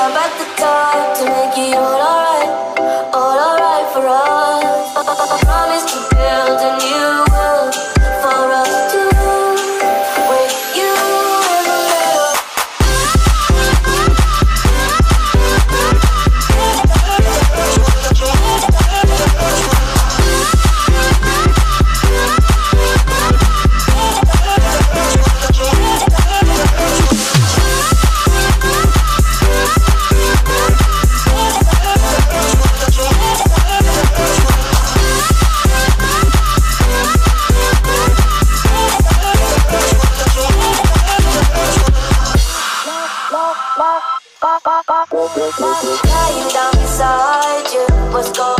turn back the time to make it all alright for us. I promise to build a new world for us two, with you in the middle. Lying down beside you, what's going on?